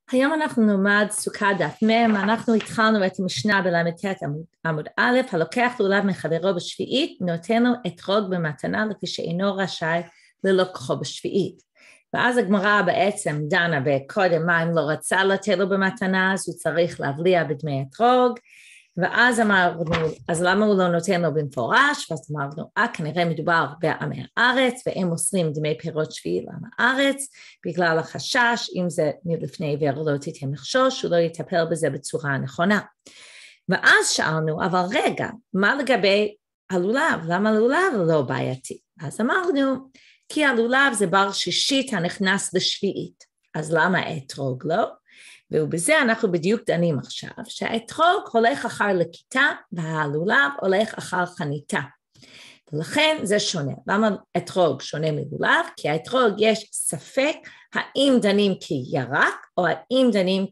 היום אנחנו נלמד סוכה דף מ', אנחנו התחלנו את המשנה בל"ט עמוד א', הלוקח לולב מחברו בשביעית, נותן לו אתרוג במתנה לפי שאינו רשאי ללוקחו בשביעית. ואז הגמרא בעצם דנה בקודם מה אם לא רצה לתת לו במתנה, אז הוא צריך להבליע בדמי אתרוג, ואז אמרנו, אז למה הוא לא נותן לו במפורש? ואז אמרנו, כנראה מדובר בעמי הארץ, והם מוסרים דמי פירות שביעי לעם הארץ, בגלל החשש, אם זה מלפני עיוור לא תיתן לחשוש, הוא לא יטפל בזה בצורה הנכונה. ואז שאלנו, אבל רגע, מה לגבי הלולב? למה הלולב לא בעייתי? אז אמרנו, כי הלולב זה בר שישית הנכנס לשביעית, אז למה אתרוג לא? ובזה אנחנו בדיוק דנים עכשיו, שהאתרוג הולך אחר לכיתה, והלולב הולך אחר חניתה. ולכן זה שונה. למה אתרוג שונה מלולב? כי האתרוג יש ספק האם דנים כירק, או האם דנים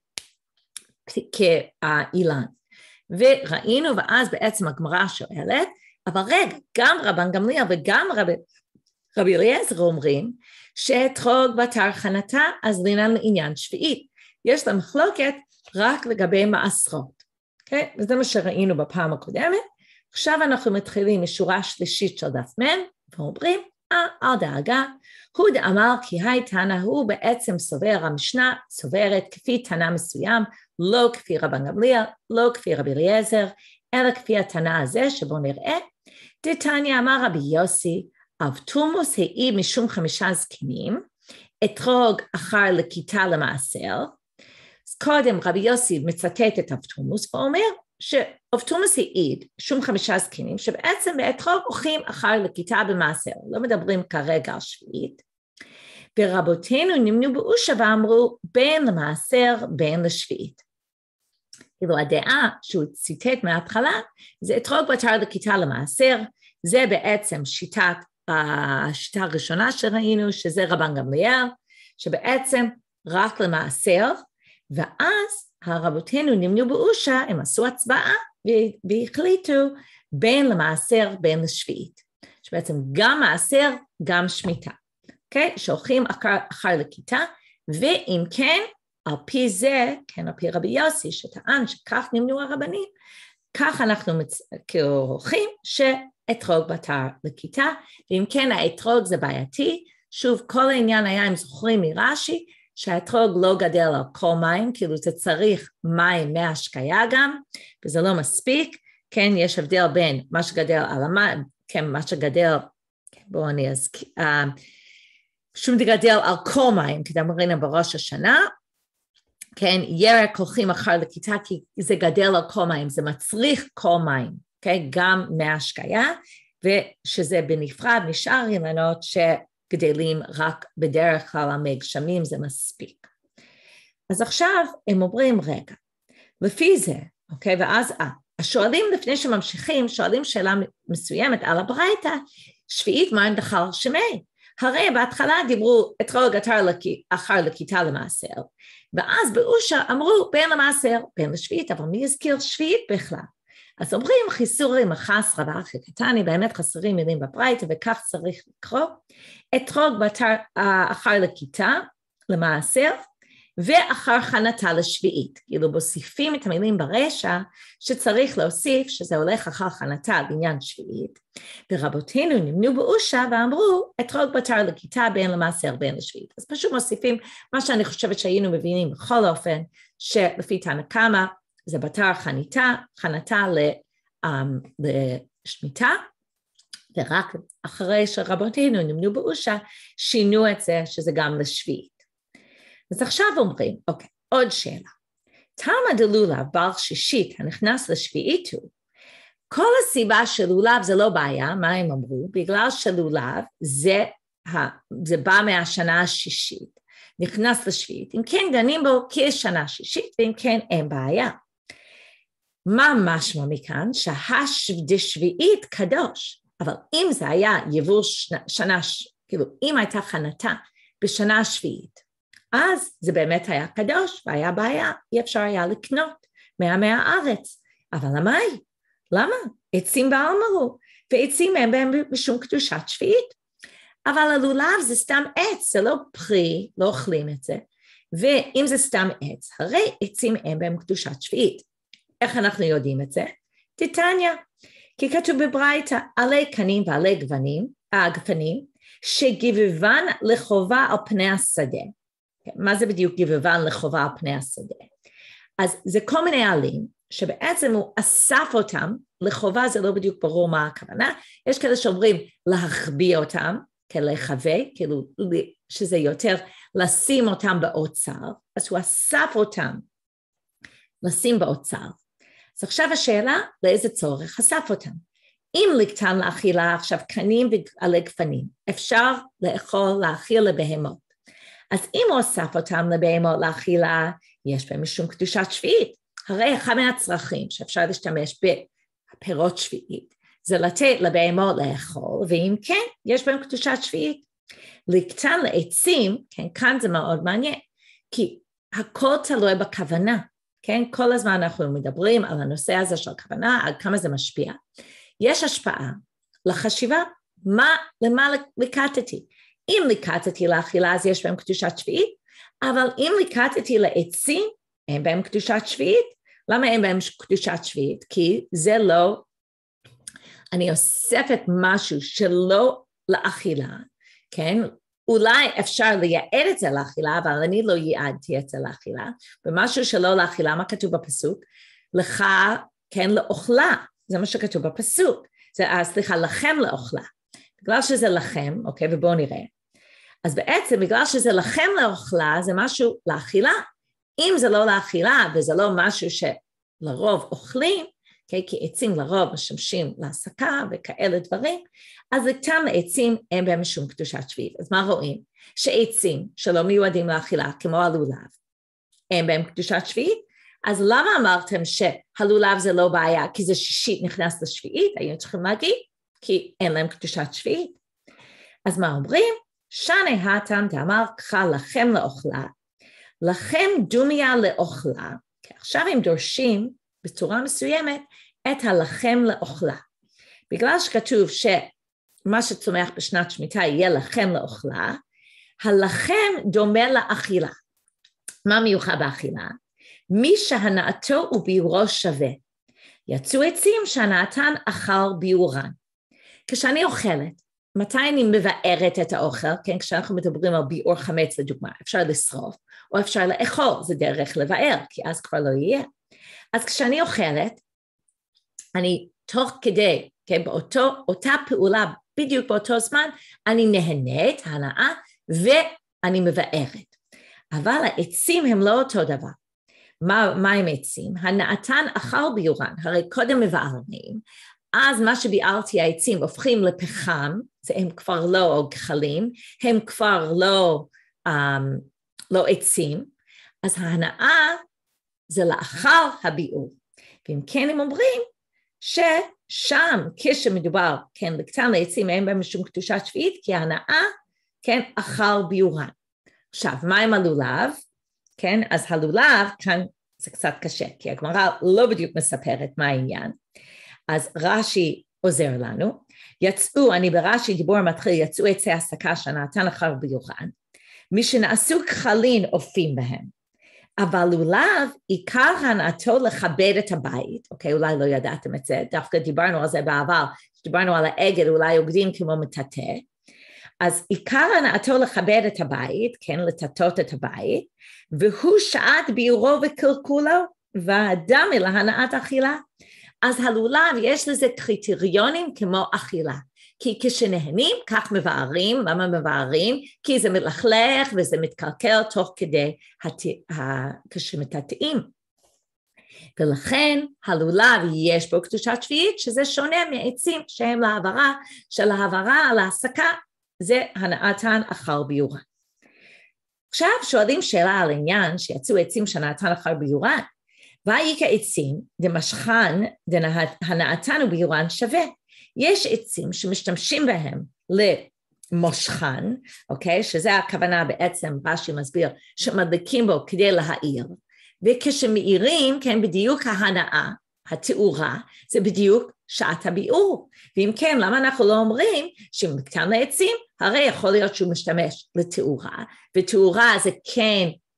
כאילן. וראינו, ואז בעצם הגמרא שואלת, אבל רגע, גם רבן גמליאל וגם רבי אליעזר אומרים, שאתרוג בתר חניתה, אז דינן לעניין שביעית. יש לה מחלוקת רק לגבי מעשרות. Okay? וזה מה שראינו בפעם הקודמת. עכשיו אנחנו מתחילים משורה שלישית של דף מ' ואומרים, אל דאגה, הוא דאמר כי היי תנא, הוא בעצם סובר, המשנה סוברת כפי תנא מסוים, לא כפי רבן גמליאל, לא כפי רבי אליעזר, אלא כפי התנא הזה שבו נראה, דתניא אמר רבי יוסי, אבטומוס העיד משום 5 זקנים, אתרוג אחר לכיתה למעשר, אז קודם רבי יוסי מצטט את אבטומוס ואומר שאבטומוס העיד שום 5 זקנים שבעצם באתרוג הולכים אחר לכיתה במעשר, לא מדברים כרגע על שביעית, ורבותינו נמנו באושה ואמרו בין למעשר בין לשביעית. כאילו הדעה שהוא ציטט מההתחלה זה אתרוג בתר לכיתה למעשר, זה בעצם השיטה הראשונה שראינו שזה רבן גמליאל, שבעצם רק למעשר, ואז הרבותינו נמנו באושה, הם עשו הצבעה והחליטו בין למעשר בין לשביעית, שבעצם גם מעשר גם שמיטה, okay? שהולכים אחר לכיתה, ואם כן, על פי זה, כן, על פי רבי יוסי, שטען שכך נמנו הרבנים, כך אנחנו הולכים שאתרוג בתר לכיתה, ואם כן האתרוג זה בעייתי, שוב כל העניין היה אם זוכרים מרש"י, שהאתרוג לא גדל על כל מים, כאילו זה צריך מים מהשקיה גם, וזה לא מספיק, כן, יש הבדל בין מה שגדל על המים, כן, מה שגדל, בואו אני אזכיר, שום גדל על כל מים, כדי אמרנו בראש השנה, כן, ירק הולכים אחר לכיתה, כי זה גדל על כל מים, זה מצריך כל מים, כן, גם מהשקיה, ושזה בנפרד משאר אילנות גדלים רק בדרך כלל המי גשמים, זה מספיק. אז עכשיו הם אומרים רגע, לפי זה, אוקיי, ואז השואלים לפני שממשיכים, שואלים שאלה מסוימת על הברייתא, שביעית מים דחר שמי, הרי בהתחלה דיברו אתרוג אחר לכיתה למעשר, ואז באושה אמרו בין למעשר, בין לשביעית, אבל מי הזכיר שביעית בכלל? אז אומרים חיסורי מחס רבה אחרי קטני, באמת חסרים מילים בברייתא וכך צריך לקרוא, אתרוג בתר אחר לכיתה למעשר ואחר חניתה לשביעית, כאילו מוסיפים את המילים ברשע שצריך להוסיף שזה הולך אחר חניתה לעניין שביעית, ורבותינו נמנו באושה ואמרו אתרוג בתר לכיתה בין למעשר בין לשביעית, אז פשוט מוסיפים מה שאני חושבת שהיינו מבינים בכל אופן שלפי תנא קמא זה בתר חניתה לשמיטה, ורק אחרי שרבותינו נמנו באושה, שינו את זה שזה גם לשביעית. אז עכשיו אומרים, אוקיי, עוד שאלה. תלמא דלולב בר שישית הנכנס לשביעית הוא, כל הסיבה של לולב זה לא בעיה, מה הם אמרו? בגלל שלולב זה בא מהשנה השישית, נכנס לשביעית, אם כן דנים בו כשנה שישית, ואם כן אין בעיה. מה משמע מכאן? שהשביעית קדוש, אבל אם זה היה יבול שנה, כאילו אם הייתה חניתה בשנה השביעית, אז זה באמת היה קדוש והיה בעיה, אי אפשר היה לקנות מעמי הארץ, אבל למה? עצים בעלמרו, ועצים הם בהם בשום קדושת שביעית, אבל הלולב זה סתם עץ, זה לא פרי, לא אוכלים את זה, ואם זה סתם עץ, הרי עצים אין בהם קדושת שביעית. איך אנחנו יודעים את זה? תיתניה, כי כתוב בברייתא, עלי קנים ועלי גפנים, שגבבן לחובה על פני השדה. מה זה בדיוק גבבן לחובה על פני השדה? אז זה כל מיני עלים, שבעצם הוא אסף אותם, לחובה זה לא בדיוק ברור מה הכוונה, יש כאלה שאומרים להחביא אותם, כלחווה, כאילו שזה יותר לשים אותם באוצר, אז הוא אסף אותם לשים באוצר. אז עכשיו השאלה, לאיזה צורך אסף אותם? אם לקטן לאכילה עכשיו קנים ועלי גפנים, אפשר להאכיל לבהמות. אז אם הוא אסף אותם לבהמות לאכילה, יש בהם משום קדושת שביעית. הרי אחד מהצרכים שאפשר להשתמש בפירות שביעית, זה לתת לבהמות לאכול, ואם כן, יש בהם קדושת שביעית. לקטן לעצים, כן, כאן זה מאוד מעניין, כי הכל תלוי בכוונה, כן, כל הזמן אנחנו מדברים על הנושא הזה של הכוונה, על כמה זה משפיע. יש השפעה לחשיבה, למה לקטתי. אם לקטתי לאכילה, אז יש בהם קדושת שביעית, אבל אם לקטתי לעצים, אין בהם קדושת שביעית. למה אין בהם קדושת שביעית? כי זה לא, אני אוספת משהו שלא לאכילה, כן? אולי אפשר לייעד את זה לאכילה, אבל אני לא ייעדתי את זה לאכילה, ומשהו שלא לאכילה, מה כתוב בפסוק? לך, כן, לאוכלה, זה מה שכתוב בפסוק, סליחה, לכם לאוכלה, בגלל שזה לכם, אוקיי, ובואו נראה, אז בעצם בגלל שזה לכם לאוכלה, זה משהו לאכילה, אם זה לא לאכילה, וזה לא משהו שלרוב אוכלים, okay, כי עצים לרוב משמשים להסקה וכאלה דברים, אז לקטן לעצים אין בהם משום קדושת שביעית. אז מה רואים? שעצים שלא מיועדים לאכילה, כמו הלולב, אין בהם קדושת שביעית, אז למה אמרתם שהלולב זה לא בעיה, כי זה שישית נכנס לשביעית, היינו צריכים להגיד, כי אין להם קדושת שביעית. אז מה אומרים? שנה התם דאמר קחה לכם לאוכלה, לכם דומיה לאוכלה, כי עכשיו הם דורשים בצורה מסוימת את הלחם לאוכלה. בגלל שכתוב שמה שצומח בשנת שמיטה יהיה לחם לאוכלה, הלחם דומה לאכילה. מה מיוחד באכילה? מי שהנאתו וביורו שווה. יצאו עצים שהנאתן אכל ביורן. כשאני אוכלת, מתי אני מבארת את האוכל? כן, כשאנחנו מדברים על ביעור חמץ לדוגמה, אפשר לשרוף, או אפשר לאכול, זה דרך לבאר, כי אז כבר לא יהיה. אז כשאני אוכלת, אני תוך כדי, כן, באותה פעולה, בדיוק באותו זמן, אני נהנית, הנאה, ואני מבארת. אבל העצים הם לא אותו דבר. מה הם עצים? הנאתן אכל ביורן, הרי קודם מבארנים, אז מה שביארתי העצים הופכים לפחם, זה הם כבר לא גחלים, הם כבר לא עצים, אז ההנאה זה לאחר הביאור. ואם כן הם אומרים ששם כשמדובר, כן, לקטן לעצים אין בהם משום קדושת שביעית, כי ההנאה, כן, אחר ביאורן. עכשיו, מה עם הלולב? כן, אז הלולב כאן זה קצת קשה, כי הגמרא לא בדיוק מספרת מה העניין. אז רש"י עוזר לנו, יצאו, אני ברש"י דיבור מתחיל, יצאו עצי הסקה שנתן אחר ביורן, מי שנעשו כחלין אופים בהם, אבל לולב עיקר הנאתו לכבד את הבית, אוקיי, אולי לא ידעתם את זה, דווקא דיברנו על זה בעבר, דיברנו על העגל, אולי עוגדים כמו מטאטא, אז עיקר הנאתו לכבד את הבית, כן, לטאטות את הבית, והוא שעת ביורו וקלקולו, והאדם אל ההנאת אכילה. אז הלולב יש לזה קריטריונים כמו אכילה, כי כשנהנים כך מבארים, למה מבארים? כי זה מלכלך וזה מתקלקל תוך כדי כשמטאטאים. ולכן הלולב יש בו קדושת שביעית, שזה שונה מעצים שהם להעברה, של העברה על ההסקה, זה הנאתן אחר ביורן. עכשיו שואלים שאלה על עניין שיצאו עצים שנאתן אחר ביורן, והאי כעצים דמשכן דהנאתן וביורן שווה. יש עצים שמשתמשים בהם למושכן, אוקיי? שזה הכוונה בעצם, רש"י מסביר, שמדליקים בו כדי להאיר, וכשמאירים, כן, בדיוק ההנאה, התאורה, זה בדיוק שעת הביאור. ואם כן, למה אנחנו לא אומרים שמקטן לעצים, הרי יכול להיות שהוא משתמש לתאורה, ותאורה זה כן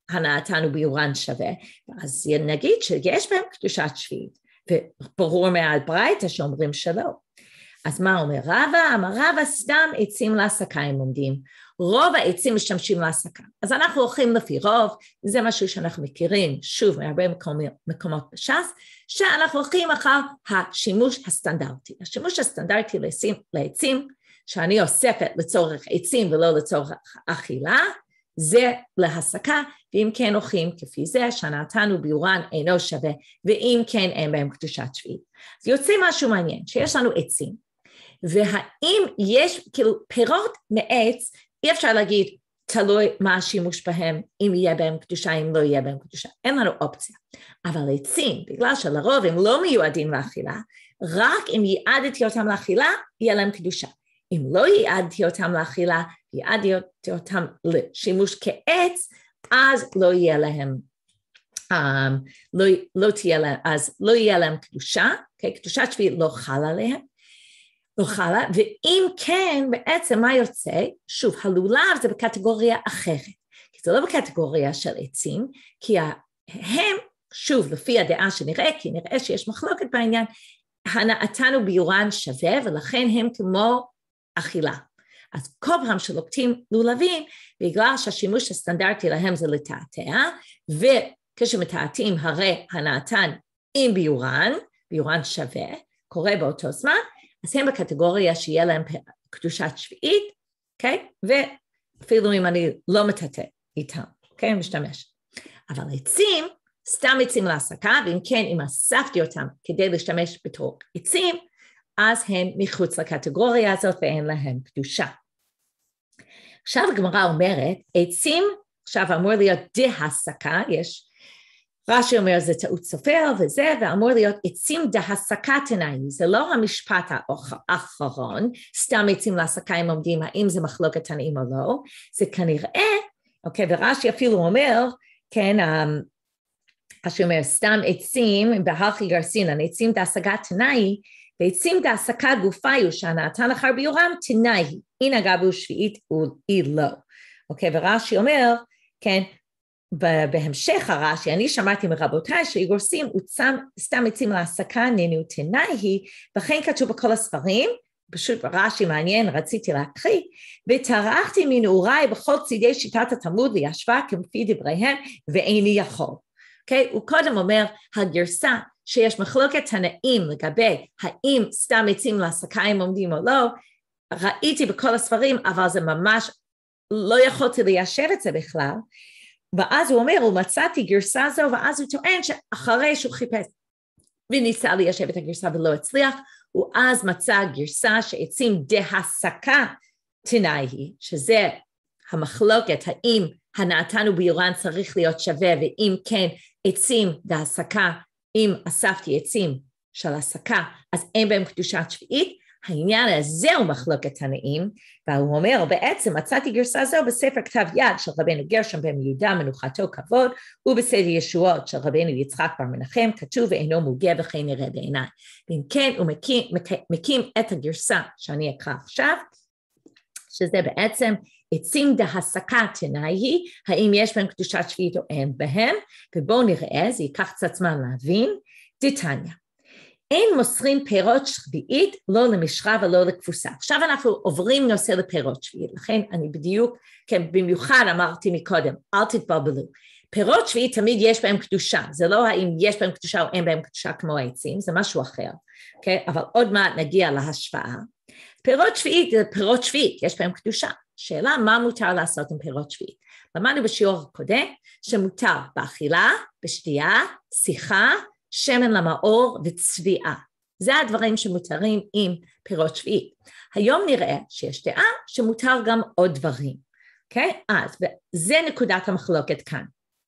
הנאתן וביורן שווה, אז נגיד שיש בהם קדושת שביעית, וברור מהברייתא שאומרים שלא. אז מה אומר רבא? אמר רבא סתם עצים להסקה הם עומדים, רוב העצים משתמשים להסקה, אז אנחנו הולכים לפי רוב, זה משהו שאנחנו מכירים שוב מהרבה מקומות בש"ס, שאנחנו הולכים אחר השימוש הסטנדרטי, השימוש הסטנדרטי לעצים, שאני אוספת לצורך עצים ולא לצורך אכילה, זה להסקה, ואם כן הולכים כפי זה, שהנאתן וביורן אינו שווה, ואם כן אין בהם קדושת שביעית. אז יוצא משהו מעניין, שיש לנו עצים, והאם יש כאילו פירות מעץ, אי אפשר להגיד תלוי מה השימוש בהם, אם יהיה בהם קדושה, אם לא יהיה בהם קדושה, אין לנו אופציה. אבל עצים, בגלל שלרוב הם לא מיועדים לאכילה, רק אם ייעדתי אותם לאכילה, יהיה להם קדושה. אם לא ייעדתי אותם לאכילה, ייעדתי אותם לשימוש כעץ, אז לא יהיה להם, לא יהיה להם קדושה, קדושת שביעית לא חלה עליהם, לא חלה, ואם כן, בעצם מה יוצא? שוב, הלולב זה בקטגוריה אחרת, כי זה לא בקטגוריה של עצים, כי הם, שוב, לפי הדעה שנראה, כי נראה שיש מחלוקת בעניין, הנאתן וביורן שווה, ולכן הם כמו אכילה. אז כל פעם שלוקטים לולבים, בגלל שהשימוש הסטנדרטי להם זה לתעתע, וכשמתעתעים הרי הנאתן עם ביורן שווה, קורה באותו זמן, אז הם בקטגוריה שיהיה להם קדושת שביעית, אוקיי? ואפילו אם אני לא מטאטא איתם, אוקיי? משתמש. אבל עצים, סתם עצים להסקה, ואם כן, אם אספתי אותם כדי להשתמש בתור עצים, אז הם מחוץ לקטגוריה הזאת ואין להם קדושה. עכשיו הגמרא אומרת, עצים, עכשיו אמור להיות דהסקה, יש, רש"י אומר זה טעות סופר וזה, ואמור להיות עצים דהסקה תנאי, זה לא המשפט האחרון, סתם עצים להסקה הם עומדים, האם זה מחלוקת תנאים או לא, זה כנראה, אוקיי, ורש"י אפילו אומר, כן, רש"י אומר, סתם עצים, בהכי גרסינן, עצים דהסקה תנאי, ועצים דהסקה גופיו, שהנאתן אחר ביורם תנאי, היא נגעה בו שביעית והיא לא. אוקיי, ורש"י אומר, כן, בהמשך הרש"י, אני שמעתי מרבותיי שגורסים, סתם עצים להסקה נינו תנאי, וכן כתוב בכל הספרים, פשוט רש"י מעניין, רציתי להקריא, וטרחתי מנעוריי בכל צידי שיטת התלמוד לישבה כמפי דבריהם, ואיני יכול. אוקיי, הוא קודם אומר, הגרסה שיש מחלוקת תנאים לגבי האם סתם עצים להסקה הם עומדים או לא, ראיתי בכל הספרים, אבל זה ממש, לא יכולתי ליישב את זה בכלל, ואז הוא אומר, הוא מצאתי גרסה זו, ואז הוא טוען שאחרי שהוא חיפש וניסה ליישב את הגרסה ולא הצליח, הוא אז מצא גרסה שעצים דהסקה תנאי, שזה המחלוקת, האם הנאתן וביורן צריך להיות שווה, ואם כן עצים דהסקה, אם אספתי עצים של הסקה, אז אין בהם קדושת שביעית, העניין הזה הוא מחלוקת תנאים, והוא אומר, בעצם מצאתי גרסה זו בספר כתב יד של רבנו גרשום בן יהודה מנוחתו כבוד, ובספר ישועות של רבנו יצחק בר מנחם, כתוב ואינו מוגה וכן נראה בעיניי. ואם כן, הוא מקים את הגרסה שאני אקרא עכשיו, שזה בעצם עצים דהסקה תנאי, האם יש בהם קדושת שביעית או אין בהם, ובואו נראה, זה ייקח קצת זמן להבין, דתניא. אין מוסרים פירות שביעית, לא למשרה ולא לכבוסה. עכשיו אנחנו עוברים נושא לפירות שביעית, לכן אני בדיוק, כן, במיוחד אמרתי מקודם, אל תתבלבלו. פירות שביעית תמיד יש בהם קדושה, זה לא האם יש בהם קדושה או אין בהם קדושה כמו העצים, זה משהו אחר, okay? אבל עוד מעט נגיע להשוואה. פירות שביעית זה פירות שביעית, יש בהם קדושה. שאלה, מה מותר לעשות עם פירות שביעית? למדנו בשיעור הקודם, שמותר באכילה, בשתייה, שיחה, שמן למאור וצביעה. זה הדברים שמותרים עם פירות שביעית. היום נראה שיש דעה שמותר גם עוד דברים. אוקיי? אז זה נקודת המחלוקת כאן.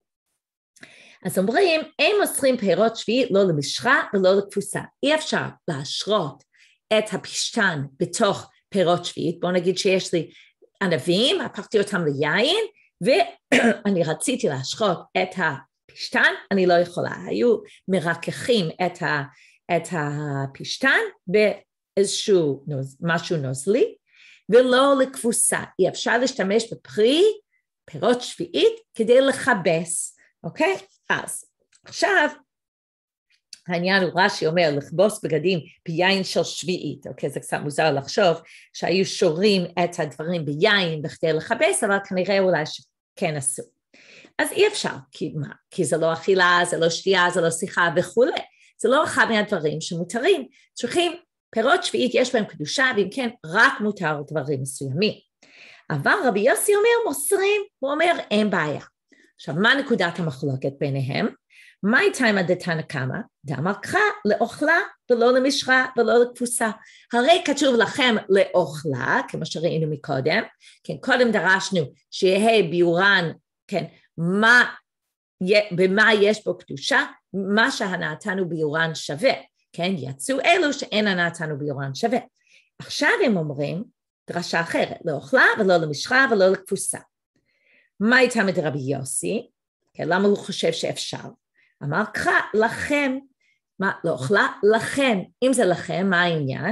אז אומרים, אין מוסרים פירות שביעית לא למשרה ולא לכבוסה. אי אפשר להשרות את הפשטן בתוך פירות שביעית. בואו נגיד שיש לי ענבים, הפכתי אותם ליין, ואני רציתי להשרות את הפשטן, אני לא יכולה, היו מרככים את הפשטן באיזשהו משהו נוזלי, ולא לכבוסה, אי אפשר להשתמש בפרי, פירות שביעית כדי לכבס, אוקיי? אז עכשיו, העניין הוא רש"י אומר, לכבוס בגדים ביין של שביעית, אוקיי? זה קצת מוזר לחשוב שהיו שורים את הדברים ביין בכדי לכבס, אבל כנראה אולי שכן עשו. אז אי אפשר, כי זה לא אכילה, זה לא שתייה, זה לא שיחה וכו'. זה לא אחד מהדברים שמותרים. צריכים, פירות שביעית יש בהם קדושה, ואם כן, רק מותר דברים מסוימים. אבל רבי יוסי אומר, מוסרים, הוא אומר, אין בעיה. עכשיו, מה נקודת המחלוקת ביניהם? מה איתה דתנא קמא? דאמר קרא לאוכלה ולא למשחה ולא לכבוסה. הרי כתוב לכם לאוכלה, כמו שראינו מקודם, כן, קודם דרשנו שיהיה ביורן, כן, במה יש בו קדושה, מה שהנאתנו ביורן שווה, כן, יצאו אלו שאין הנאתנו ביורן שווה. עכשיו הם אומרים דרשה אחרת, לאוכלה ולא למשחה ולא לכבוסה. מה איתה מדרבי יוסי? כן, למה הוא חושב שאפשר? אמר קרא לכם, מה לאוכלה? לכם, אם זה לכם, מה העניין?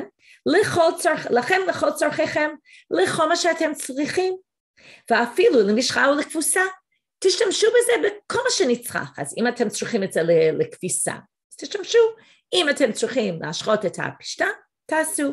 לכם לכל צורכיכם, לכל מה שאתם צריכים, ואפילו למשחה ולכבוסה, תשתמשו בזה בכל מה שנצרך. אז אם אתם צריכים את זה לכביסה, אז תשתמשו. אם אתם צריכים להשחות את הפשטה, תעשו.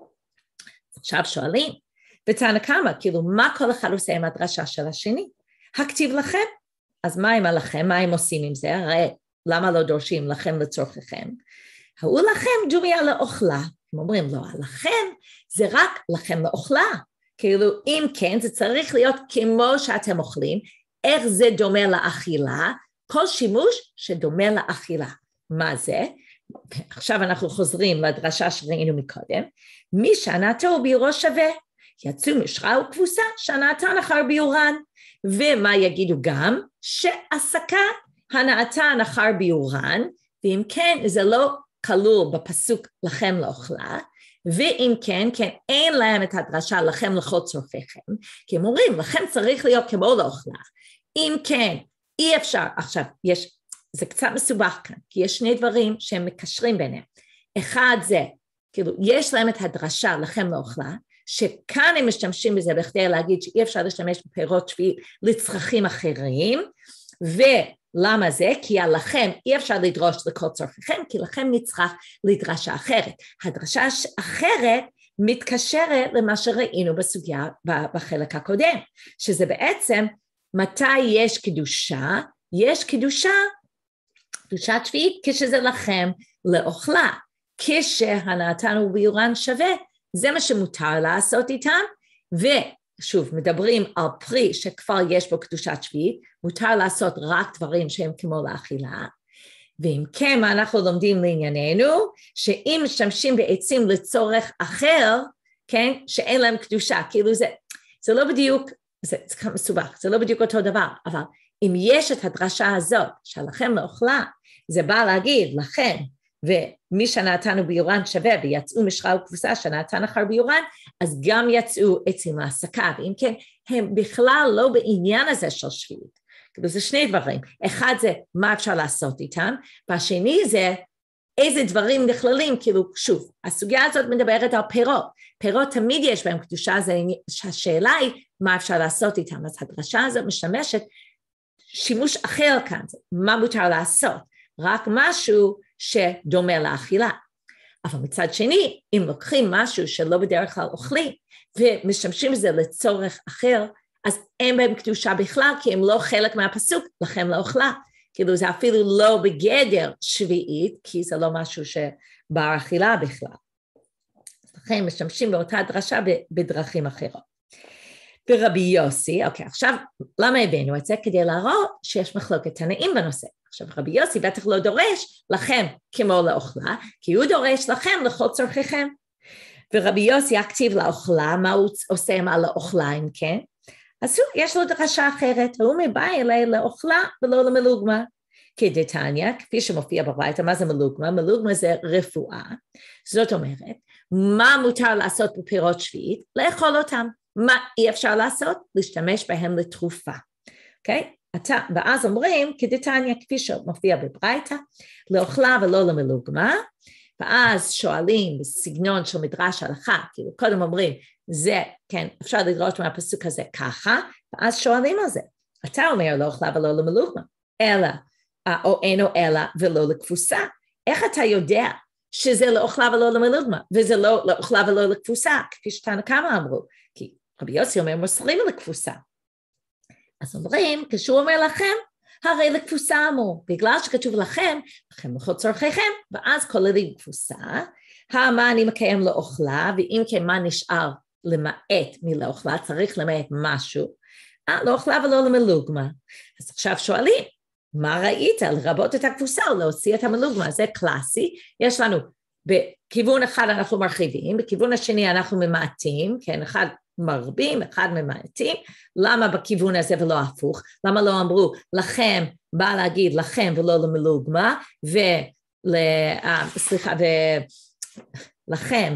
עכשיו שואלים, ותנא קמא, כאילו מה כל אחד עושה עם הדרשה של השני? הכתיב לכם, אז מה עם הלכם? מה הם עושים עם זה? הרי למה לא דורשים לכם לצורככם? הוא לכם דומיה לאוכלה. הם אומרים, לא, לכם זה רק לכם לאוכלה. כאילו, אם כן, זה צריך להיות כמו שאתם אוכלים, איך זה דומה לאכילה? כל שימוש שדומה לאכילה. מה זה? עכשיו אנחנו חוזרים לדרשה שראינו מקודם. מי שענתו ביורו שווה, יצאו משחה וכבוסה, שענתן אחר ביורן. ומה יגידו גם? שעסקה הנאתן אחר ביורן, ואם כן, זה לא כלול בפסוק לכם לאוכלה, ואם כן, כן, אין להם את הדרשה לכם לכל צורכיכם, כי הם אומרים, לכם צריך להיות כמו לאוכלה. אם כן, אי אפשר, עכשיו, זה קצת מסובך כאן, כי יש שני דברים שהם מקשרים ביניהם. אחד זה, כאילו, יש להם את הדרשה לכם לאוכלה, שכאן הם משתמשים בזה בכדי להגיד שאי אפשר להשתמש בפירות שביעית לצרכים אחרים, ולמה זה? כי לכם אי אפשר לדרוש לכל צורכיכם, כי לכם נצרך לדרשה אחרת. הדרשה אחרת מתקשרת למה שראינו בסוגיה בחלק הקודם, שזה בעצם מתי יש קדושה? יש קדושת שביעית כשזה לכם לאוכלה, כשהנאתנו ביורן שווה, זה מה שמותר לעשות איתם, ושוב, מדברים על פרי שכבר יש בו קדושת שביעית, מותר לעשות רק דברים שהם כמו לאכילה, ואם כן, מה אנחנו לומדים לענייננו, שאם משתמשים בעצים לצורך אחר, כן, שאין להם קדושה, כאילו זה לא בדיוק, זה מסובך, זה לא בדיוק אותו דבר, אבל אם יש את הדרשה הזאת, שלכם לאוכלה, זה בא להגיד לכם, ומי שנתנו ביורן שווה, ויצאו משחה וכבוסה שנתן אחר ביורן, אז גם יצאו עצים להסקה, ואם כן, הם בכלל לא בעניין הזה של שביעית. זה שני דברים, אחד זה מה אפשר לעשות איתם, והשני זה איזה דברים נכללים, כאילו שוב, הסוגיה הזאת מדברת על פירות, פירות תמיד יש בהם קדושה, השאלה היא מה אפשר לעשות איתם, אז הדרשה הזאת משמשת שימוש אחר כאן, מה מותר לעשות, רק משהו שדומה לאכילה. אבל מצד שני, אם לוקחים משהו שלא בדרך כלל אוכלים, ומשתמשים בזה לצורך אחר, אז אין בהם קדושה בכלל, כי הם לא חלק מהפסוק, לכם לאוכלה. כאילו זה אפילו לא בגדר שביעית, כי זה לא משהו שבר אכילה בכלל. לכן משתמשים באותה דרשה בדרכים אחרות. ורבי יוסי, אוקיי, עכשיו למה הבאנו את זה? כדי להראות שיש מחלוקת תנאים בנושא. עכשיו רבי יוסי בטח לא דורש לכם כמו לאוכלה, כי הוא דורש לכם לכל צורכיכם. ורבי יוסי הכתיב לאוכלה, מה הוא עושה עם האוכלה אם כן? אז יש לו דרשה אחרת, הוא מבא אליה לאוכלה ולא למלוגמה. כדתניא, כפי שמופיע בברייתא, מה זה מלוגמה? מלוגמה זה רפואה, זאת אומרת, מה מותר לעשות בפירות שביעית? לאכול אותם. מה אי אפשר לעשות? להשתמש בהם לתרופה. אוקיי? ואז אומרים, כדתניא, כפי שמופיע בברייתא, לאוכלה ולא למלוגמה, ואז שואלים בסגנון של מדרש הלכה, כאילו קודם אומרים, זה, כן, אפשר לדרוש מהפסוק הזה ככה, ואז שואלים על זה, אתה אומר לא אוכלה ולא למלוגמה, אלא, או אינו אלא ולא לכבוסה. איך אתה יודע שזה לא אוכלה ולא למלוגמה, וזה לא אוכלה ולא לכבוסה, כפי שתנא קמא אמרו, כי רבי יוסי אומר מוסרים לכבוסה. אז אומרים, כשהוא אומר לכם, הרי לכבוסה אמרו, בגלל שכתוב לכם לכל צורכיכם, ואז כוללים כבוסה, מה אני מקיים לא אוכלה, ואם כן מה נשאר למעט מלא אוכלה, צריך למעט משהו, לא אוכלה ולא למלוגמה. אז עכשיו שואלים, מה ראית? לרבות את הכבוסה או להוציא את המלוגמה, זה קלאסי, יש לנו בכיוון אחד אנחנו מרחיבים, בכיוון השני אנחנו ממעטים, כן, אחד מרבים, אחד ממעטים, למה בכיוון הזה ולא הפוך? למה לא אמרו לכם, בא להגיד לכם ולא למלוגמה, לכם,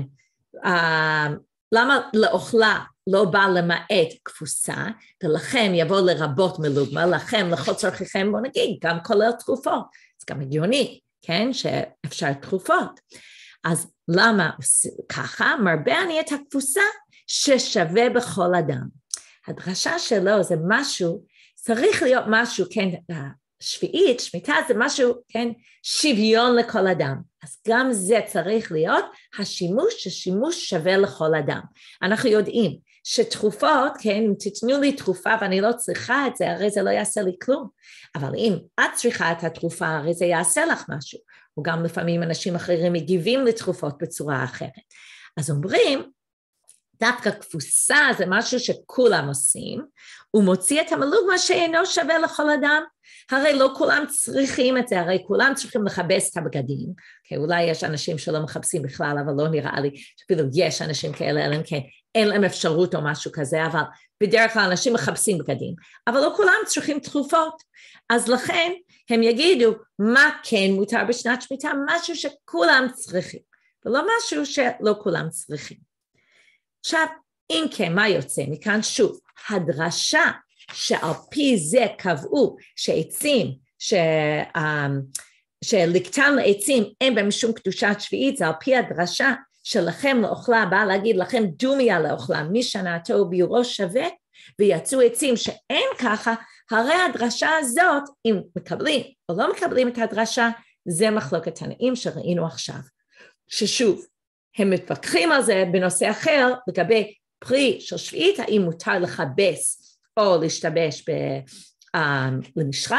למה לאוכלה לא בא למעט כבוסה, ולכם יבוא לרבות מלוגמה, לכם לכל צורכיכם, בוא נגיד, גם כולל תרופות, זה גם הגיוני, כן, שאפשר תרופות, אז למה ככה? מרבה אני את הכבוסה ששווה בכל אדם. הדרשה שלו זה משהו, צריך להיות משהו, כן, שביעית, שמיטה זה משהו, כן, שוויון לכל אדם. אז גם זה צריך להיות השימוש שווה לכל אדם. אנחנו יודעים שתרופות, כן, אם תתנו לי תרופה ואני לא צריכה את זה, הרי זה לא יעשה לי כלום. אבל אם את צריכה את התרופה, הרי זה יעשה לך משהו. וגם לפעמים אנשים אחרים מגיבים לתרופות בצורה אחרת. אז אומרים, דווקא כבוסה זה משהו שכולם עושים, הוא מוציא את המלוגמה שאינו שווה לכל אדם, הרי לא כולם צריכים את זה, הרי כולם צריכים לכבס את הבגדים, כי אולי יש אנשים שלא מחפשים בכלל, אבל לא נראה לי שאפילו יש אנשים כאלה, אלא כן, אין להם אפשרות או משהו כזה, אבל בדרך כלל אנשים מחפשים בגדים, אבל לא כולם צריכים תרופות, אז לכן הם יגידו מה כן מותר בשנת שמיטה, משהו שכולם צריכים, ולא משהו שלא כולם צריכים. עכשיו, אם כן, מה יוצא מכאן? שוב, הדרשה שעל פי זה קבעו שעצים, שלקטן לעצים אין בהם שום קדושת שביעית, זה על פי הדרשה שלכם לאוכלה, באה להגיד לכם דומיה לאוכלה, משנעתו וביורו שווה, ויצאו עצים שאין ככה, הרי הדרשה הזאת, אם מקבלים או לא מקבלים את הדרשה, זה מחלוקת תנאים שראינו עכשיו. ששוב, הם מתווכחים על זה בנושא אחר, לגבי פרי של שביעית, האם מותר לכבס או להשתבש למשחה,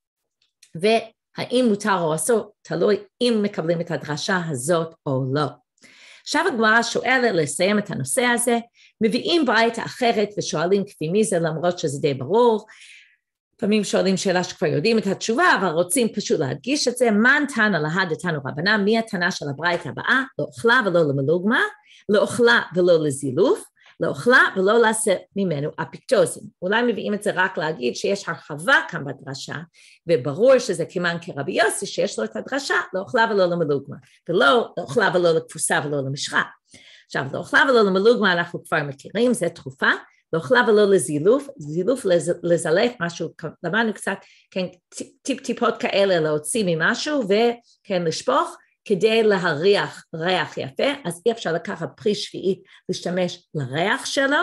והאם מותר או אסור, תלוי אם מקבלים את הדרשה הזאת או לא. עכשיו הגמרא שואלת לסיים את הנושא הזה, מביאים ברייתא אחרת ושואלים כפי מי זה, למרות שזה די ברור, לפעמים שואלים שאלה שכבר יודעים את התשובה, אבל רוצים פשוט להדגיש את זה, מן תנא להא דתנא רבנן, מי התנא של הברייתא הבאה, לא אוכלה ולא למלוגמה, לא אוכלה ולא לזילוף, לא אוכלה ולא לעשות ממנו אפיקטוזים. אולי מביאים את זה רק להגיד שיש הרחבה כאן בדרשה, וברור שזה כמען כרבי יוסי שיש לו את הדרשה, לא אוכלה ולא למלוגמה, ולא אוכלה ולא לכבוסה ולא למשחה. עכשיו, לא אוכלה ולא למלוגמה אנחנו כבר מכירים, זה תרופה, לא אוכלה ולא לזילוף, זילוף לזלף משהו, למדנו קצת, כן, טיפות כאלה להוציא ממשהו, וכן לשפוך, כדי להריח ריח יפה, אז אי אפשר לקחת פרי שביעית, להשתמש לריח שלו,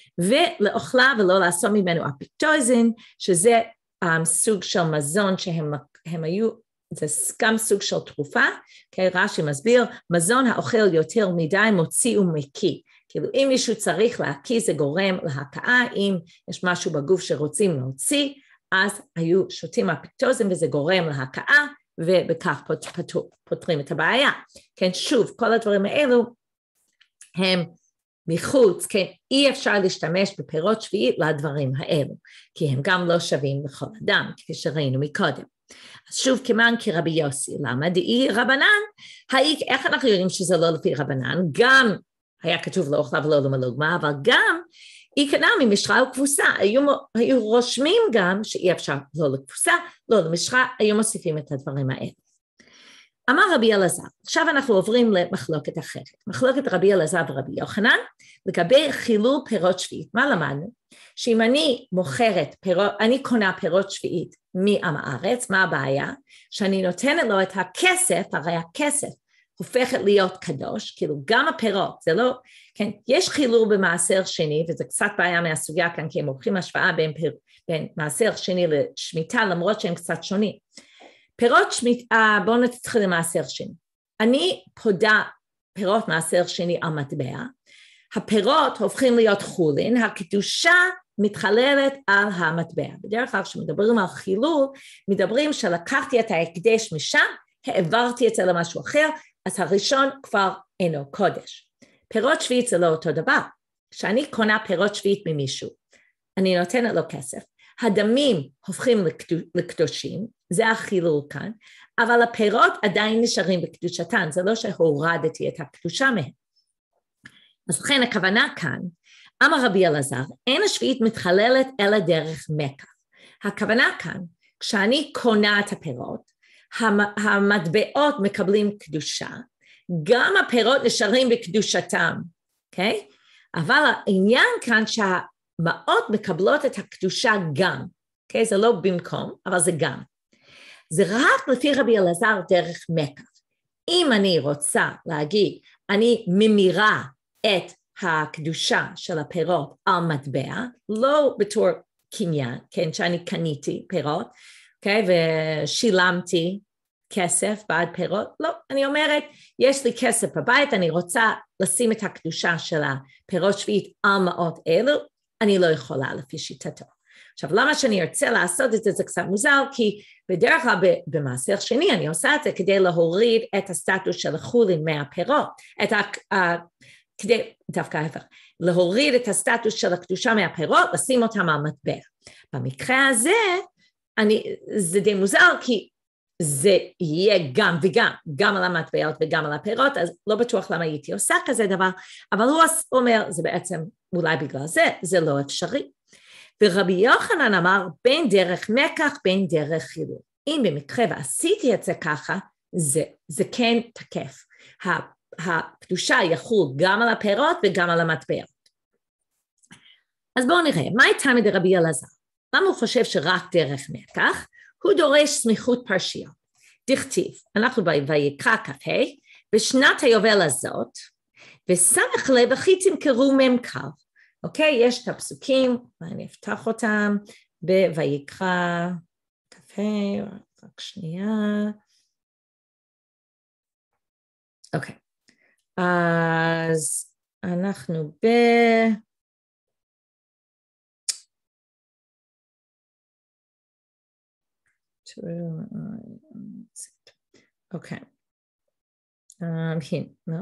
ולאוכלה ולא לעשות ממנו אפיקטוזין, שזה סוג של מזון שהם היו, זה גם סוג של תרופה, כי רש"י מסביר, מזון האוכל יותר מדי מוציא ומקיא, כאילו אם מישהו צריך להקיא זה גורם להקאה, אם יש משהו בגוף שרוצים להוציא, אז היו שותים אפיקטוזין וזה גורם להקאה, ובכך פותרים את הבעיה. כן, שוב, כל הדברים האלו הם מחוץ, כן, אי אפשר להשתמש בפירות שביעית לדברים האלו, כי הם גם לא שווים לכל אדם, כפי שראינו מקודם. אז שוב, כמען כרבי יוסי, למה? דאי רבנן, איך אנחנו יודעים שזה לא לפי רבנן? גם היה כתוב לא אוכלה ולא למלוגמה, אבל גם איקנא ממשחה וכבוסה, היו רושמים גם שאי אפשר לא לכבוסה, לא למשחה, היו מוסיפים את הדברים האלה. אמר רבי אלעזר, עכשיו אנחנו עוברים למחלוקת אחרת, מחלוקת רבי אלעזר ורבי יוחנן, לגבי חילול פירות שביעית, מה למדנו? שאם אני מוכרת פירות, אני קונה פירות שביעית מעם הארץ, מה הבעיה? שאני נותנת לו את הכסף, הרי הכסף הופכת להיות קדוש, כאילו גם הפירות, זה לא, כן, יש חילול במעשר שני, וזה קצת בעיה מהסוגיה כאן, כי הם עורכים השוואה בין מעשר שני לשמיטה, למרות שהם קצת שונים. פירות שמיטה, בואו נתחיל למעשר שני. אני פודה פירות מעשר שני על מטבע, הפירות הופכים להיות חולין, הקדושה מתחללת על המטבע. בדרך כלל כשמדברים על חילול, מדברים שלקחתי את ההקדש משם, העברתי את זה למשהו אחר, אז הראשון כבר אינו קודש. פירות שביעית זה לא אותו דבר. כשאני קונה פירות שביעית ממישהו, אני נותנת לו כסף, הדמים הופכים לקדושים, זה החילול כאן, אבל הפירות עדיין נשארים בקדושתן, זה לא שהורדתי את הקדושה מהם. אז לכן הכוונה כאן, אמר רבי אלעזר, אין השביעית מתחללת אלא דרך מקח. הכוונה כאן, כשאני קונה את הפירות, המטבעות מקבלים קדושה, גם הפירות נשארים בקדושתם, אוקיי? אבל העניין כאן שהמעות מקבלות את הקדושה גם, אוקיי? זה לא במקום, אבל זה גם. זה רק לפי רבי אלעזר דרך מקח. אם אני רוצה להגיד, אני ממירה את הקדושה של הפירות על מטבע, לא בתור קניין, כן, שאני קניתי פירות, אוקיי, ושילמתי כסף בעד פירות, לא, אני אומרת, יש לי כסף בבית, אני רוצה לשים את הקדושה של הפירות שביעית על מעות אלו, אני לא יכולה לפי שיטתו. עכשיו, למה שאני ארצה לעשות את זה, זה קצת מוזר, כי בדרך כלל במעשר שני, אני עושה את זה כדי להוריד את הסטטוס של החולין מהפירות, כדי, דווקא ההפך, להוריד את הסטטוס של הקדושה מהפירות, לשים אותם על מטבע. במקרה הזה, זה די מוזר, כי זה יהיה גם וגם, גם על המטבעות וגם על הפירות, אז לא בטוח למה הייתי עושה כזה דבר, אבל הוא אומר, זה בעצם, אולי בגלל זה, זה לא אפשרי. ורבי יוחנן אמר, בין דרך מקח, בין דרך חילול. אם במקרה ועשיתי את זה ככה, זה כן תקף. הקדושה יחול גם על הפירות וגם על המטבעות. אז בואו נראה, מה הייתה מדרבי אלעזר? למה הוא חושב שרק דרך מקח? הוא דורש סמיכות פרשיות. דכתיב, אנחנו ויקרא כ"ה, בשנת היובל הזאת, ושמח לב וכי תמכרו ממכר. אוקיי, יש את הפסוקים, ואני אפתח אותם, בויקרא כ"ה, רק שנייה. אוקיי, אז אנחנו אוקיי, הנה, לא?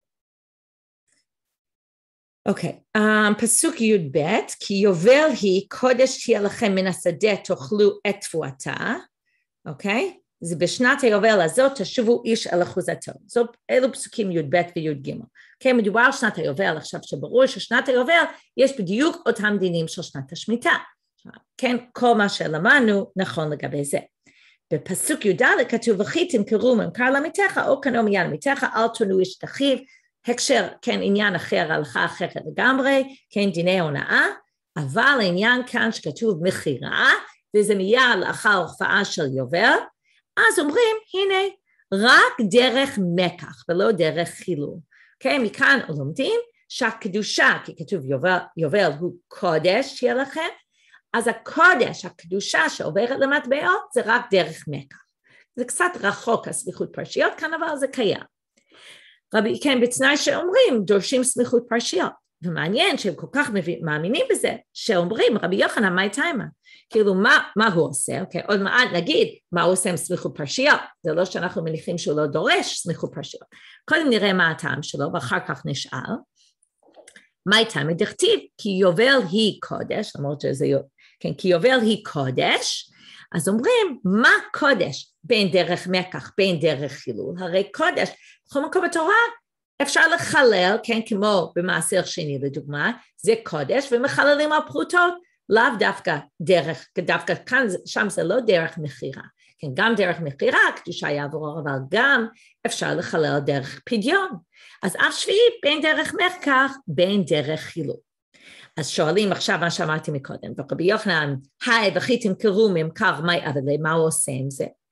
אוקיי, פסוק י"ב, כי יובל היא קודש תהיה לכם מן השדה תאכלו את תבואתה, אוקיי? זה בשנת היובל הזאת תשובו איש אל אחוזתו. אלו פסוקים י"ב וי"ג. אוקיי, מדובר על שנת היובל, עכשיו שברור ששנת היובל יש בדיוק אותם דינים של שנת השמיטה. כן, כל מה שלמדנו נכון לגבי זה. בפסוק י"ד כתוב וכי תמכרו ממכר למיתך או קנו מיד למיתך אל תונו איש את אחיו, הקשר, כן, עניין אחר, הלכה אחרת לגמרי, כן, דיני הונאה, אבל העניין כאן שכתוב מכירה, וזה מיד לאחר הופעה של יובל, אז אומרים, הנה, רק דרך מקח ולא דרך חילול. כן, מכאן לומדים שהקדושה, כי כתוב יובל הוא קודש שיהיה לכם, אז הקודש, הקדושה שעוברת למטבעות, זה רק דרך מקח. זה קצת רחוק הסמיכות פרשיות כאן, אבל זה קיים. רבי, כן, בתנאי שאומרים, דורשים סמיכות פרשיות, ומעניין שהם כל כך מאמינים בזה, שאומרים, רבי יוחנן, מה הייתה עמה? כאילו, מה הוא עושה? אוקיי, עוד מעט נגיד, מה הוא עושה עם סמיכות פרשיות, זה לא שאנחנו מניחים שהוא לא דורש סמיכות פרשיות, קודם נראה מה הטעם שלו, ואחר כך נשאל, מה הייתה מדכתיב? כי יובל היא קודש, למרות שזה, כן, כי יובל היא קודש, אז אומרים, מה קודש? בין דרך מקח, בין דרך חילול, הרי קודש, בכל מקום בתורה, אפשר לחלל, כן, כמו במעשר שני לדוגמה, זה קודש, ומחללים על פרוטות, לאו דווקא דרך, דווקא כאן, שם זה לא דרך מחירה, כן, גם דרך מחירה, הקדושה יעבור, אבל גם אפשר לחלל דרך פדיון, אז אף שביעית בין דרך מקח, בין דרך חילול. אז שואלים עכשיו מה שאמרתי מקודם, ורבי יוחנן, היי וכי תמכרו ממכר, מה הוא עושה עם זה?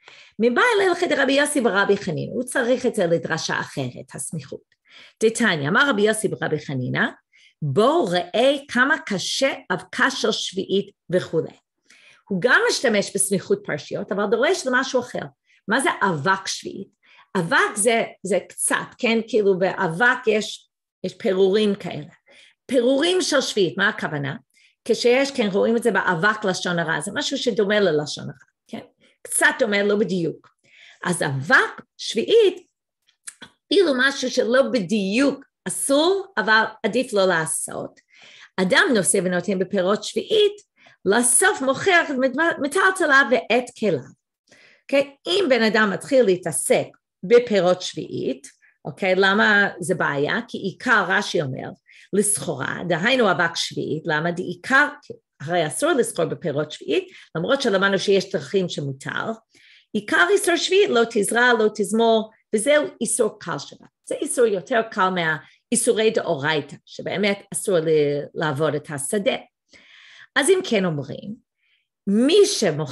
מבא אליך דרבי יוסי ברבי חנינא, הוא צריך את זה לדרשה אחרת, הסמיכות. דתניא, אמר רבי יוסי ברבי חנינא, בואו ראה כמה קשה אבקה של שביעית וכו'. הוא גם משתמש בסמיכות פרשיות, אבל דורש למשהו אחר. מה זה אבק שביעית? אבק זה קצת, כן? כאילו באבק יש פירורים כאלה. פירורים של שביעית, מה הכוונה? כשיש, כן, רואים את זה באבק לשון הרע, זה משהו שדומה ללשון הרע, כן? קצת דומה, לא בדיוק. אז אבק שביעית, אפילו משהו שלא בדיוק אסור, אבל עדיף לא לעשות. אדם נושא ונותן בפירות שביעית, לסוף מוכר מטלטלה ואת כליו. Okay? אם בן אדם מתחיל להתעסק בפירות שביעית, okay? למה זה בעיה? כי עיקר רש"י אומר, לסחורה, דהיינו אבק שביעית, למה דעיקר, הרי אסור לסחור בפירות שביעית, למרות שלמדנו שיש דרכים שמותר, עיקר איסור שביעית לא תזרע, לא תזמור, וזהו איסור קל שלה. זה איסור יותר קל מהאיסורי דאורייתא, שבאמת אסור לעבוד את השדה. אז אם כן אומרים, מי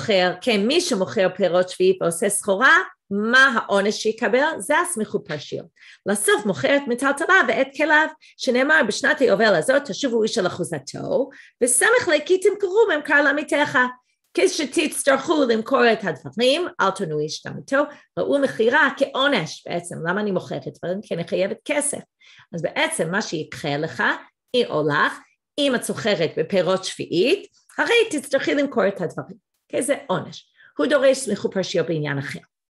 שמוכר פירות שביעית ועושה סחורה, מה העונש שיקבל? זה הסמיכות פרשיות. לסוף מוכרת מטלטלה ואת כליו, שנאמר בשנת היובל הזאת, תשובו איש על אחוזתו, וסמך לי כי תמכרו במכר לעמיתך. כשתצטרכו למכור את הדברים, אל תונו איש לעמיתו, ראו מכירה כעונש בעצם, למה אני מוכרת דברים? כי אני חייבת כסף. אז בעצם מה שיקרה לך, או לך, אם את סוחרת בפירות שביעית, הרי תצטרכי למכור את הדברים, כי זה עונש. הוא דורש סמיכות פרשיות בעניין אחר.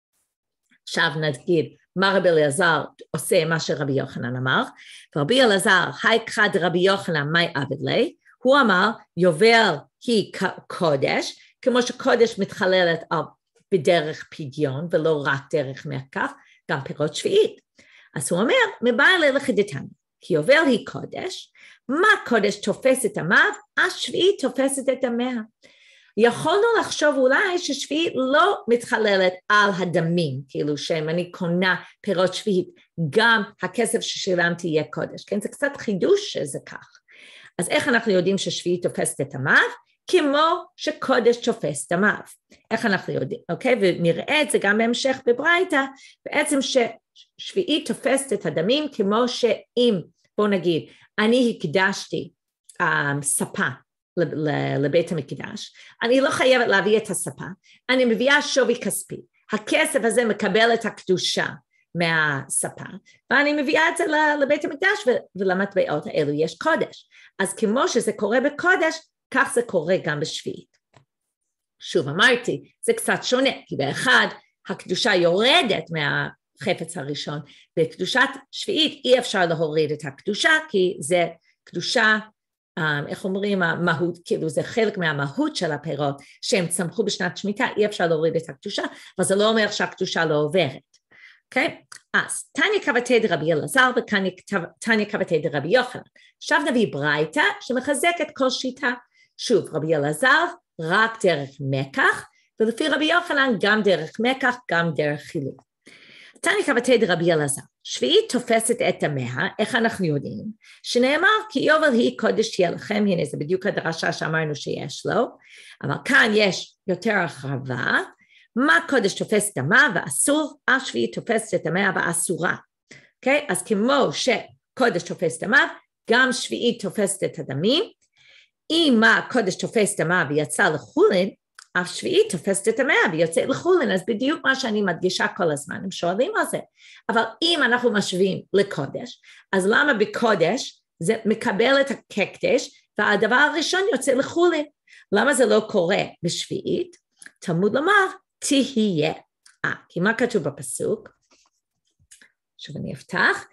עכשיו נגיד, מה רבי אלעזר עושה מה שרבי יוחנן אמר, ורבי אלעזר, היכא דרבי יוחנן מאי עבד ליה, הוא אמר, יובל היא קודש, כמו שקודש מתחללת בדרך פדיון, ולא רק דרך מקח, גם פירות שביעית. אז הוא אומר, מבא אליך דתניא, כי יובל היא קודש, מה קודש תופס את המאה, השביעית תופסת את המאה. יכולנו לחשוב אולי ששביעית לא מתחללת על הדמים, כאילו שאם אני קונה פירות שביעית, גם הכסף ששילמתי יהיה קודש, כן? זה קצת חידוש שזה כך. אז איך אנחנו יודעים ששביעית תופסת את המאה? כמו שקודש תופס את המאה. איך אנחנו יודעים, אוקיי? ונראה את זה גם בהמשך בברייתא, בעצם ששביעית תופסת את הדמים, כמו שאם, בוא נגיד, אני הקדשתי ספה לבית המקדש, אני לא חייבת להביא את הספה, אני מביאה שווי כספי, הכסף הזה מקבל את הקדושה מהספה, ואני מביאה את זה לבית המקדש, ולמטבעות האלו יש קודש. אז כמו שזה קורה בקודש, כך זה קורה גם בשביעית. שוב אמרתי, זה קצת שונה, כי באחד הקדושה יורדת מהחפץ הראשון, בקדושת שביעית אי אפשר להוריד את הקדושה, כי זה קדושה, איך אומרים, המהות, כאילו זה חלק מהמהות של הפירות, שהם צמחו בשנת שמיטה, אי אפשר להוריד את הקדושה, אבל זה לא אומר שהקדושה לא עוברת. אוקיי? אז תניא קבתי דרבי אלעזר ותניא קבתי דרבי יוחנן. עכשיו נביא ברייתא שמחזקת כל שיטה. שוב, רבי אלעזר רק דרך מקח, ולפי רבי יוחנן גם דרך מקח, גם דרך חילול. תניא קבתי דרבי אלעזר, שביעית תופסת את המאה, איך אנחנו יודעים? שנאמר כי יובל היא קודש תהיה לכם, הנה זה בדיוק הדרשה שאמרנו שיש לו, אבל כאן יש יותר הרחבה, מה קודש תופס את המאה ואסור, השביעית תופסת את המאה ואסורה. Okay? אז כמו שקודש תופס את המאה, גם שביעית תופסת את הדמים, אם מה קודש תופס את המאה ויצא לחולין, השביעית תופסת את המאה ויוצא לחולין, אז בדיוק מה שאני מדגישה כל הזמן, הם שואלים על זה. אבל אם אנחנו משווים לקודש, אז למה בקודש זה מקבל את הקקדש, והדבר הראשון יוצא לחולין? למה זה לא קורה בשביעית? תלמוד לומר, תהיה. כי מה כתוב בפסוק? עכשיו אני אפתח.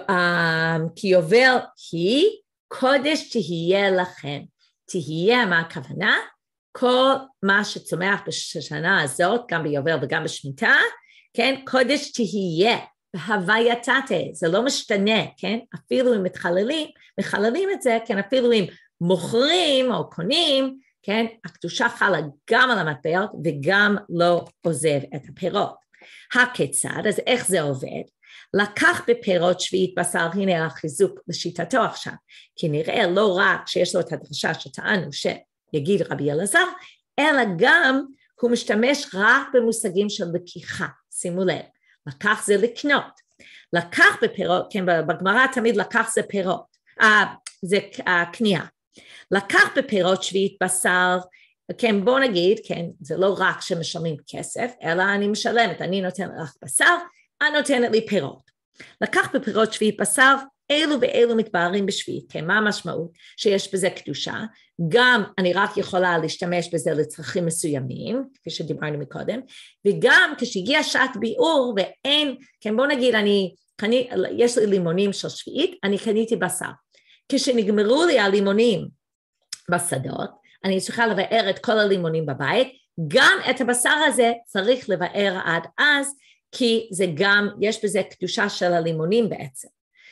כי יובל היא, קודש תהיה לכם. תהיה, מה הכוונה? כל מה שצומח בשנה הזאת, גם ביובל וגם בשמיטה, כן? קודש תהיה. בהווייתה, זה לא משתנה, כן? אפילו אם מחללים את זה, כן? אפילו אם מוכרים או קונים, כן? הקדושה חלה גם על המטבעות וגם לא עוזב את הפירות. הכיצד? אז איך זה עובד? לקח בפירות שביעית בשר, הנה החיזוק לשיטתו עכשיו, כי נראה לא רק שיש לו את הדרשה שטענו שיגיד רבי אלעזר, אלא גם הוא משתמש רק במושגים של לקיחה, שימו לב, לקח זה לקנות, לקח בפירות, כן, בגמרא תמיד לקח זה פירות, זה הקנייה, לקח בפירות שביעית בשר, כן, בוא נגיד, כן, זה לא רק שמשלמים כסף, אלא אני משלמת, אני נותנת לך בשר, את נותנת לי פירות. לקח בפירות שביעית בשר, אילו ואילו מתבהרים בשביעית, כן, מה המשמעות? שיש בזה קדושה, גם אני רק יכולה להשתמש בזה לצרכים מסוימים, כפי שדיברנו מקודם, וגם כשהגיע שעת ביאור ואין, כן, בוא נגיד, יש לי לימונים של שביעית, אני קניתי בשר. כשנגמרו לי הלימונים בשדות, אני צריכה לבאר את כל הלימונים בבית, גם את הבשר הזה צריך לבאר עד אז, כי זה גם, יש בזה קדושה של הלימונים בעצם.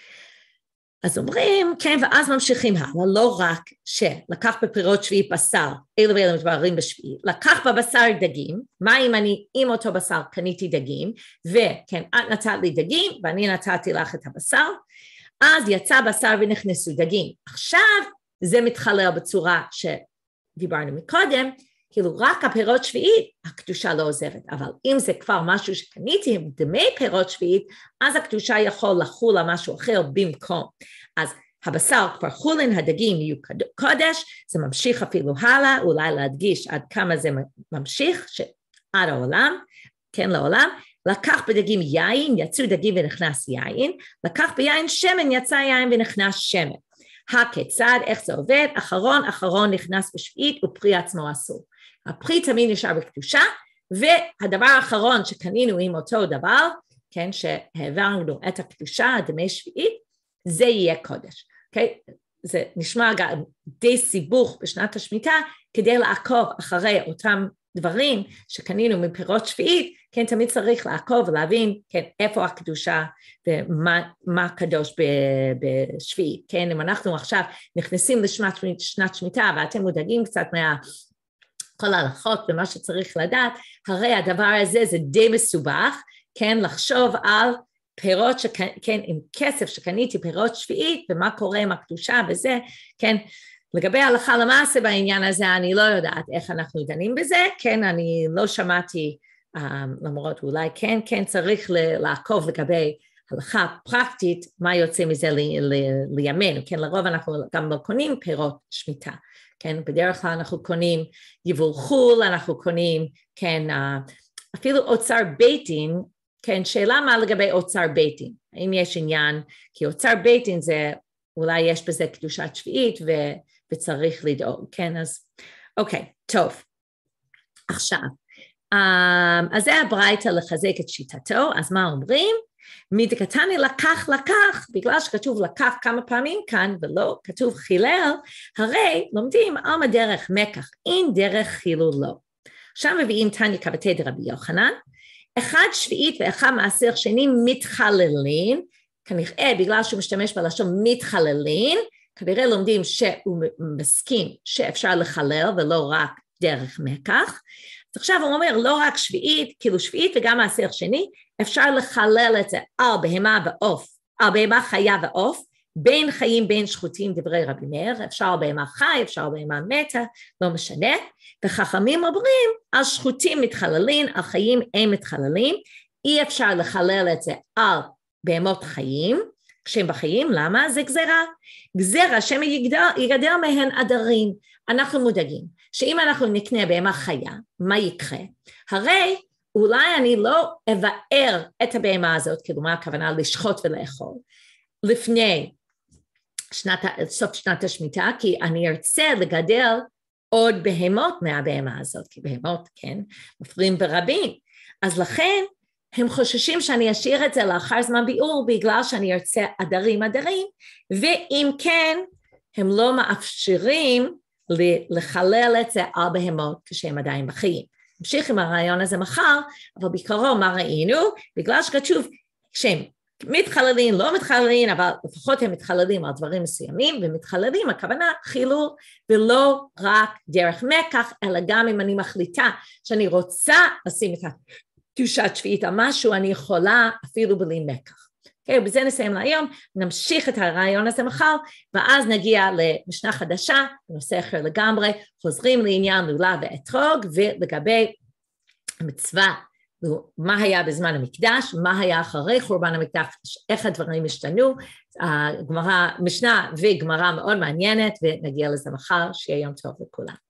אז אומרים, כן, ואז ממשיכים הלאה, לא רק שלקח בפירות שביעית בשר, אלו ואלו מתבררים בשביעית, לקח בבשר דגים, מה אם אני עם אותו בשר קניתי דגים, וכן, את נתת לי דגים, ואני נתתי לך את הבשר, אז יצא בשר ונכנסו דגים. עכשיו זה מתחלל בצורה שדיברנו מקודם, כאילו רק הפירות שביעית, הקדושה לא עוזרת, אבל אם זה כבר משהו שקניתי עם דמי פירות שביעית, אז הקדושה יכול לחול על משהו אחר במקום. אז הבשר כבר חולין, הדגים יהיו קודש, זה ממשיך אפילו הלאה, אולי להדגיש עד כמה זה ממשיך, עד העולם, כן לעולם, לקח בדגים יין, יצאו דגים ונכנס יין, לקח ביין שמן, יצא יין ונכנס שמן. הכיצד, איך זה עובד? אחרון נכנס בשביעית ופרי עצמו אסור. הפרי תמיד נשאר בקדושה, והדבר האחרון שקנינו עם אותו דבר, כן, שהעברנו את הקדושה, דמי שביעית, זה יהיה קודש. Okay? זה נשמע גם די סיבוך בשנת השמיטה, כדי לעקוב אחרי אותם דברים שקנינו מפירות שביעית, כן, תמיד צריך לעקוב ולהבין, כן, איפה הקדושה ומה קדוש בשביעית, כן, אם אנחנו עכשיו נכנסים לשנת שמיטה, ואתם מודאגים קצת כל ההלכות ומה שצריך לדעת, הרי הדבר הזה זה די מסובך, כן, לחשוב על פירות כן, עם כסף שקניתי פירות שביעית, ומה קורה עם הקדושה וזה, כן, לגבי ההלכה למעשה בעניין הזה, אני לא יודעת איך אנחנו דנים בזה, כן, אני לא שמעתי, למרות אולי כן צריך לעקוב לגבי הלכה פרקטית, מה יוצא מזה לימינו, כן, לרוב אנחנו גם לא קונים פירות שמיטה, כן, בדרך כלל אנחנו קונים יבול חול, אנחנו קונים, כן, אפילו אוצר בית דין, כן, שאלה מה לגבי אוצר בית דין, האם יש עניין, כי אוצר בית דין זה, אולי יש בזה קדושת שביעית וצריך לדאוג, כן, אז, אוקיי, טוב, עכשיו, אז זה הברייתא לחזק את שיטתו, אז מה אומרים? מדקתני לקח, בגלל שכתוב לקח כמה פעמים כאן ולא כתוב חילל, הרי לומדים על דרך מקח, אין דרך חילול לא. עכשיו מביאים תניא כבתי דרבי יוחנן, אחד שביעית ואחד מעשר שני מתחללין, כנראה בגלל שהוא משתמש בלשון מתחללין, כנראה לומדים שהוא מסכים שאפשר לחלל ולא רק דרך מקח, אז עכשיו הוא אומר לא רק שביעית, כאילו שביעית וגם מעשר שני, אפשר לחלל את זה על בהמה ועוף, על בהמה חיה ועוף, בין חיים בין שחוטים דברי רבי מאיר, אפשר על בהמה חי, אפשר על בהמה מתה, לא משנה, וחכמים אומרים על שחוטים מתחללים, על חיים אין מתחללים, אי אפשר לחלל את זה על בהמות חיים, כשהם בחיים, למה? זה גזרה. גזרה שם יגדל מהן עדרים. אנחנו מודאגים שאם אנחנו נקנה בהמה חיה, מה יקרה? הרי אולי אני לא אבאר את הבהמה הזאת, כאילו מה הכוונה לשחוט ולאכול, לפני סוף שנת השמיטה, כי אני ארצה לגדל עוד בהמות מהבהמה הזאת, כי בהמות, כן, מפרים ברבים. אז לכן, הם חוששים שאני אשאיר את זה לאחר זמן ביאור, בגלל שאני ארצה עדרים, ואם כן, הם לא מאפשרים לחלל את זה על בהמות כשהם עדיין בחיים. נמשיך עם הרעיון הזה מחר, אבל בעיקרון מה ראינו? בגלל שכתוב שהם מתחללים, לא מתחללים, אבל לפחות הם מתחללים על דברים מסוימים, ומתחללים, הכוונה חילול, ולא רק דרך מקח, אלא גם אם אני מחליטה שאני רוצה לשים את קדושת שביעית על משהו, אני יכולה אפילו בלי מקח. Okay, ובזה נסיים להיום, נמשיך את הרעיון הזה מחר, ואז נגיע למשנה חדשה, בנושא אחר לגמרי, חוזרים לעניין לולב ואתרוג, ולגבי המצווה, מה היה בזמן המקדש, מה היה אחרי חורבן המקדש, איך הדברים השתנו, הגמרא, משנה וגמרא מאוד מעניינת, ונגיע לזה מחר, שיהיה יום טוב לכולם.